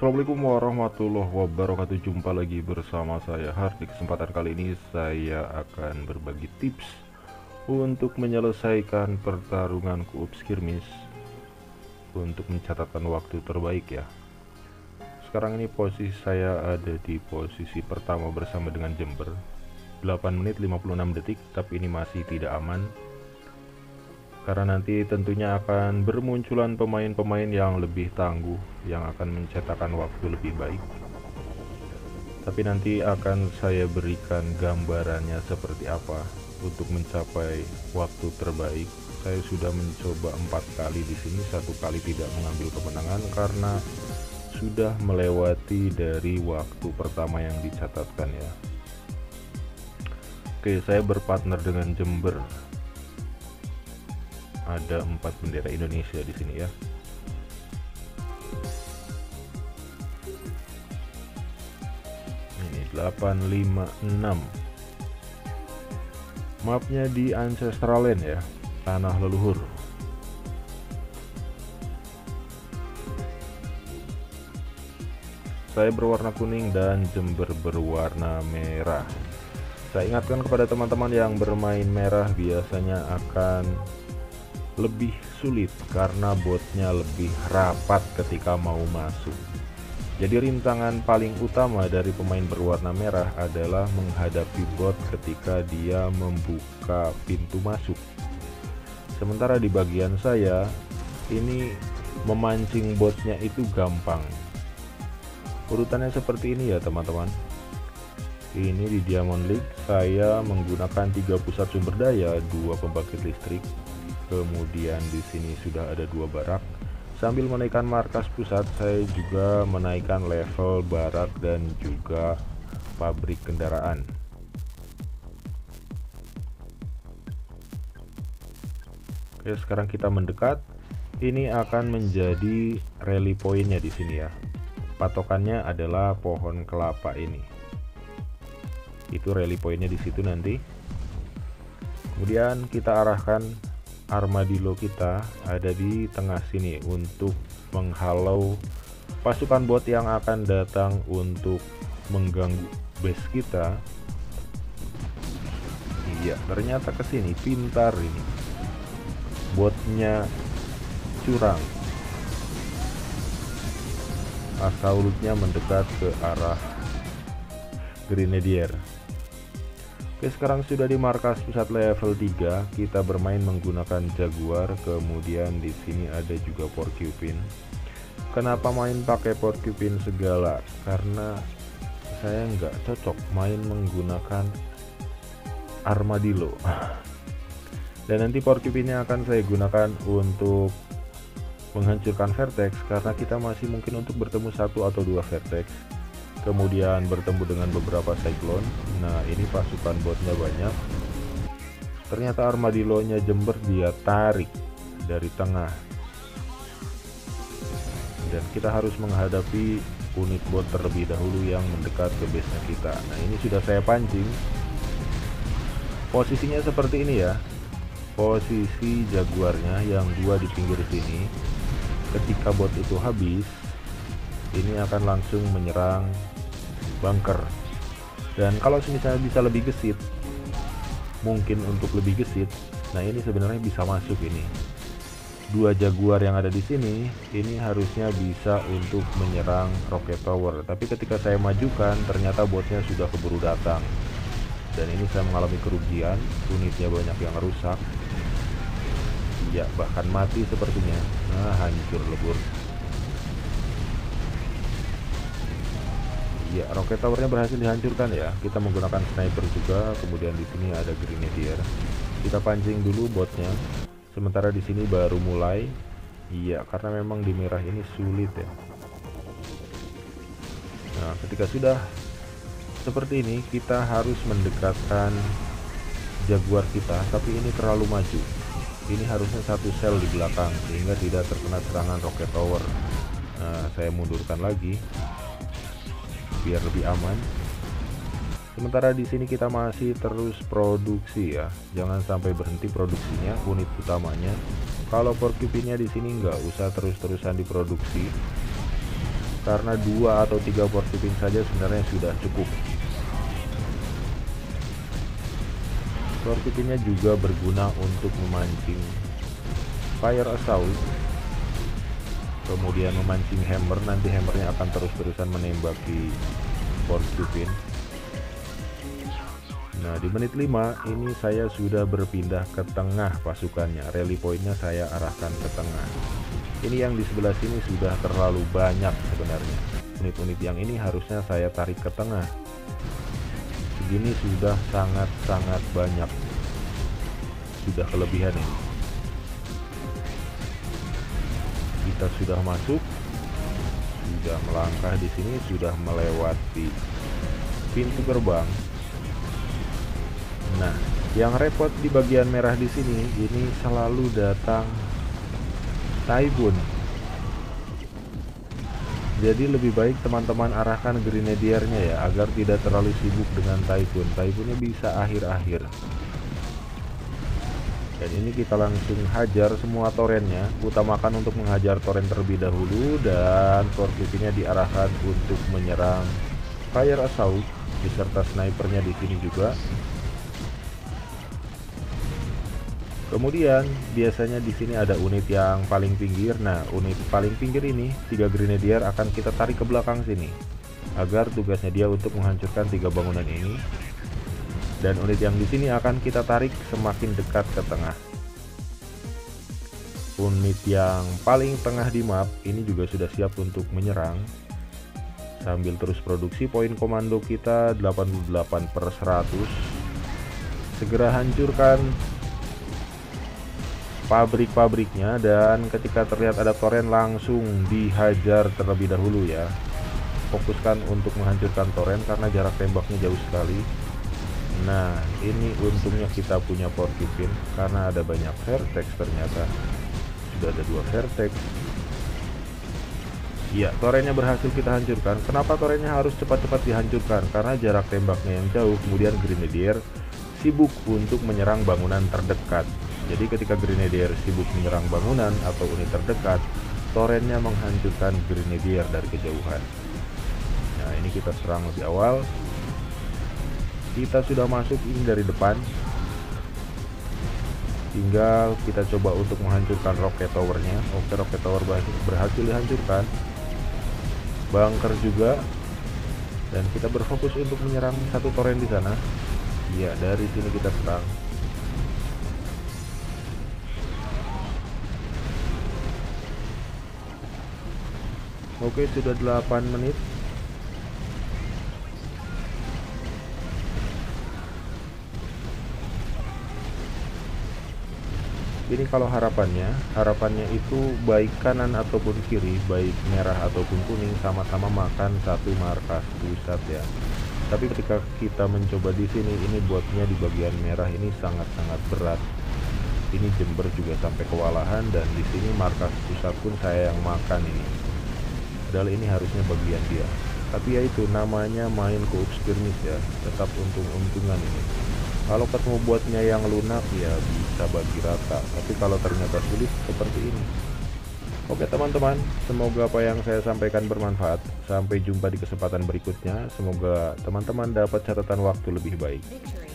Assalamualaikum warahmatullahi wabarakatuh. Jumpa lagi bersama saya Har. Di kesempatan kali ini saya akan berbagi tips untuk menyelesaikan pertarungan Kuup Skirmish untuk mencatatkan waktu terbaik ya. Sekarang ini posisi saya ada di posisi pertama bersama dengan Jember, 8 menit 56 detik, tapi ini masih tidak aman karena nanti tentunya akan bermunculan pemain-pemain yang lebih tangguh yang akan mencetakkan waktu lebih baik. Tapi nanti akan saya berikan gambarannya seperti apa untuk mencapai waktu terbaik. Saya sudah mencoba 4 kali di sini, 1 kali tidak mengambil kemenangan karena sudah melewati dari waktu pertama yang dicatatkan ya. Oke, saya berpartner dengan Jember. Ada 4 bendera Indonesia di sini ya. Ini 856. Mapnya di Ancestral Land ya, tanah leluhur. Saya berwarna kuning dan Jember berwarna merah. Saya ingatkan kepada teman-teman yang bermain merah biasanya akan lebih sulit karena botnya lebih rapat ketika mau masuk. Jadi rintangan paling utama dari pemain berwarna merah adalah menghadapi bot ketika dia membuka pintu masuk. Sementara di bagian saya ini memancing botnya itu gampang. Urutannya seperti ini ya teman-teman. Ini di Diamond League saya menggunakan 3 pusat sumber daya, 2 pembangkit listrik. Kemudian di sini sudah ada 2 barak. Sambil menaikkan markas pusat, saya juga menaikkan level barak dan juga pabrik kendaraan. Oke, sekarang kita mendekat. Ini akan menjadi rally pointnya di sini ya. Patokannya adalah pohon kelapa ini. Itu rally pointnya di situ nanti. Kemudian kita arahkan armadillo kita ada di tengah sini untuk menghalau pasukan bot yang akan datang untuk mengganggu base kita. Iya, ternyata kesini pintar ini. Botnya curang. Assaultnya mendekat ke arah Grenadier. Oke, sekarang sudah di markas pusat level 3, kita bermain menggunakan Jaguar, kemudian di sini ada juga Porcupine. Kenapa main pakai Porcupine segala? Karena saya nggak cocok main menggunakan armadillo. Dan nanti Porcupine akan saya gunakan untuk menghancurkan vertex karena kita masih mungkin untuk bertemu 1 atau 2 vertex. Kemudian bertemu dengan beberapa cyclone. Nah, ini pasukan botnya banyak. Ternyata armadillo-nya Jember dia tarik dari tengah. Dan kita harus menghadapi unit bot terlebih dahulu yang mendekat ke base-nya kita. Nah, ini sudah saya pancing. Posisinya seperti ini ya. Posisi jaguarnya yang 2 di pinggir sini. Ketika bot itu habis, ini akan langsung menyerang bunker. Dan kalau misalnya bisa lebih gesit, mungkin untuk lebih gesit, nah ini sebenarnya bisa masuk ini. 2 jaguar yang ada di sini, ini harusnya bisa untuk menyerang rocket tower. Tapi ketika saya majukan, ternyata botnya sudah keburu datang. Dan ini saya mengalami kerugian, unitnya banyak yang rusak. Ya, bahkan mati sepertinya. Nah, hancur lebur. Ya, rocket towernya berhasil dihancurkan ya. Kita menggunakan sniper juga. Kemudian di sini ada Grenadier. Kita pancing dulu botnya. Sementara di sini baru mulai. Iya, karena memang di merah ini sulit ya. Nah, ketika sudah seperti ini, kita harus mendekatkan jaguar kita. Tapi ini terlalu maju. Ini harusnya 1 sel di belakang sehingga tidak terkena serangan rocket tower. Nah, saya mundurkan lagi biar lebih aman. Sementara di sini kita masih terus produksi ya. Jangan sampai berhenti produksinya, unit utamanya. Kalau Porcupine-nya di sini nggak usah terus-terusan diproduksi. karena 2 atau 3 porcupine saja sebenarnya sudah cukup. Porcupine-nya juga berguna untuk memancing fire assault, kemudian memancing hammer. Nanti hammernya akan terus-terusan menembaki porcupine. Nah, di menit 5 ini saya sudah berpindah ke tengah pasukannya. Rally point-nya saya arahkan ke tengah. Ini yang di sebelah sini sudah terlalu banyak sebenarnya. Unit-unit yang ini harusnya saya tarik ke tengah. Segini sudah sangat-sangat banyak. Sudah kelebihan ini. Kita sudah masuk. Sudah melangkah di sini, sudah melewati pintu gerbang. Nah, yang repot di bagian merah di sini, ini selalu datang Typhoon. Jadi lebih baik teman-teman arahkan grenadiernya ya, agar tidak terlalu sibuk dengan Typhoon. Typhoonnya bisa akhir-akhir. Dan ini kita langsung hajar semua torennya. Utamakan untuk menghajar toren terlebih dahulu, dan porcupine-nya diarahkan untuk menyerang fire assault beserta snipernya di sini juga. Kemudian biasanya di sini ada unit yang paling pinggir. Nah, unit paling pinggir ini 3 grenadier akan kita tarik ke belakang sini, agar tugasnya dia untuk menghancurkan 3 bangunan ini. Dan unit yang di sini akan kita tarik semakin dekat ke tengah. Unit yang paling tengah di map ini juga sudah siap untuk menyerang. Sambil terus produksi, poin komando kita 88/100. Segera hancurkan pabrik-pabriknya, dan ketika terlihat ada toren langsung dihajar terlebih dahulu ya. Fokuskan untuk menghancurkan toren karena jarak tembaknya jauh sekali. Nah, ini untungnya kita punya porcupine karena ada banyak vertex ternyata. Sudah ada 2 vertex. Ya, torennya berhasil kita hancurkan. Kenapa torennya harus cepat-cepat dihancurkan? Karena jarak tembaknya yang jauh, kemudian grenadier sibuk untuk menyerang bangunan terdekat. Jadi ketika grenadier sibuk menyerang bangunan atau unit terdekat, torennya menghancurkan grenadier dari kejauhan. Nah, ini kita serang lebih awal. Kita sudah masuk ini dari depan. Tinggal kita coba untuk menghancurkan rocket towernya. Oke, rocket tower berhasil dihancurkan. Bunker juga. Dan kita berfokus untuk menyerang satu toren di sana. Ya, dari sini kita serang. Oke, sudah 8 menit. Ini kalau harapannya itu baik kanan ataupun kiri, baik merah ataupun kuning, sama-sama makan satu markas pusat ya. Tapi ketika kita mencoba di sini, ini botnya di bagian merah ini sangat-sangat berat. Ini Jember juga sampai kewalahan, dan di sini markas pusat pun saya yang makan ini. Padahal ini harusnya bagian dia. Tapi ya itu namanya main co-op skirmish ya, tetap untung-untungan ini. Kalau ketemu buatnya yang lunak ya bisa bagi rata, tapi kalau ternyata sulit seperti ini. Oke teman-teman, semoga apa yang saya sampaikan bermanfaat. Sampai jumpa di kesempatan berikutnya. Semoga teman-teman dapat catatan waktu lebih baik.